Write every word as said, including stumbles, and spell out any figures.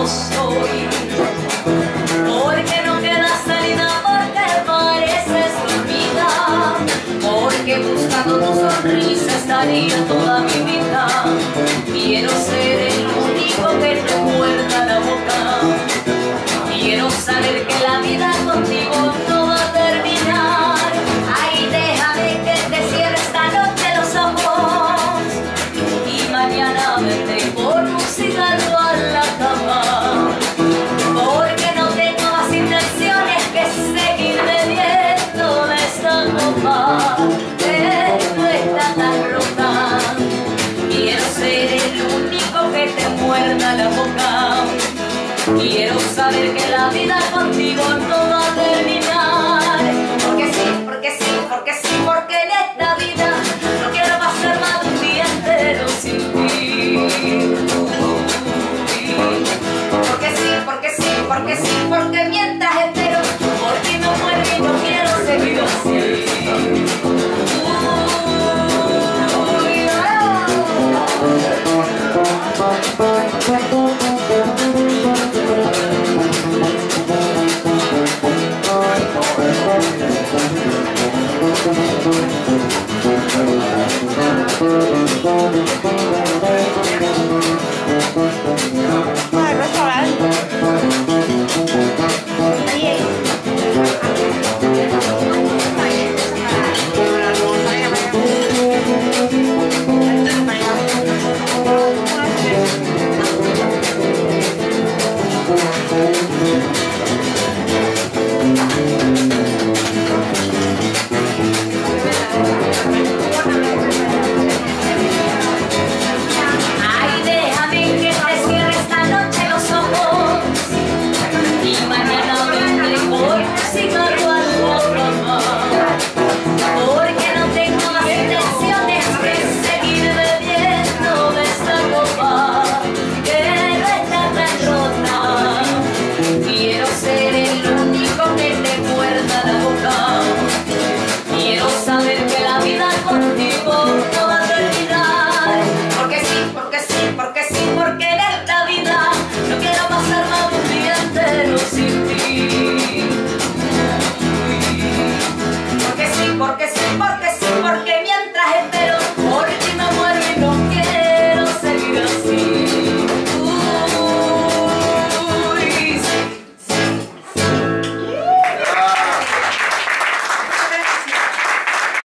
como soy. Porque no queda salida, porque pareces dormida, porque buscando tu sonrisa estaría toda mi vida. Quiero ser el único que te muerda la boca. Quiero saber que la vida contigo no va a terminar. Ay, déjame que te cierre esta noche los ojos y mañana vendré por un cigarro a la cama. Porque no tengo más intenciones que seguir bebiendo esta copa que no está tan rota. Quiero ser el único que te muerda la boca. Quiero saber que la vida contigo no va a terminar. Porque sí, porque sí, porque sí, porque en esta vida no quiero pasar más de un día entero sin ti. Porque sí, porque sí, porque sí, porque mientras espero por ti me muero y no quiero seguir así. Thank you.